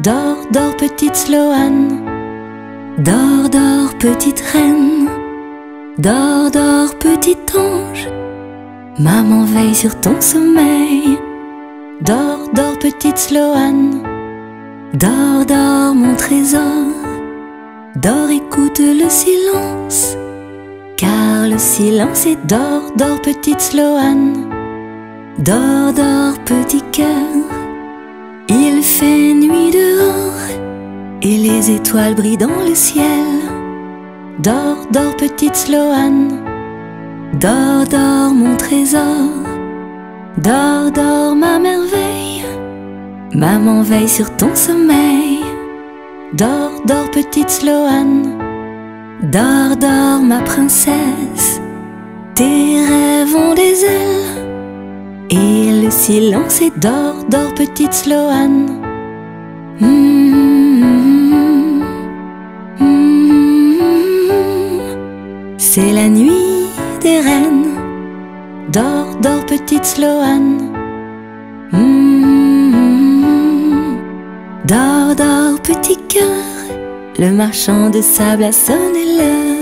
Dors, dors, petite Sloane. Dors, dors, petite reine. Dors, dors, petit ange. Maman veille sur ton sommeil. Dors, dors, petite Sloane. Dors, dors, mon trésor. Dors, écoute le silence, car le silence est dors, dors, petite Sloane. Dors, dors, petit cœur. Il fait nuit dehors et les étoiles brillent dans le ciel. Dors, dors, petite Sloane. Dors, dors, mon trésor. Dors, dors, ma merveille. Maman veille sur ton sommeil. Dors, dors, petite Sloane. Dors, dors, ma princesse. Tes rêves ont des ailes et le silence est dors, dors, petite Sloane. C'est la nuit des reines. Dors, dors, petite Sloane. Dors, dors, petit cœur. Le marchand de sable a sonné l'heure.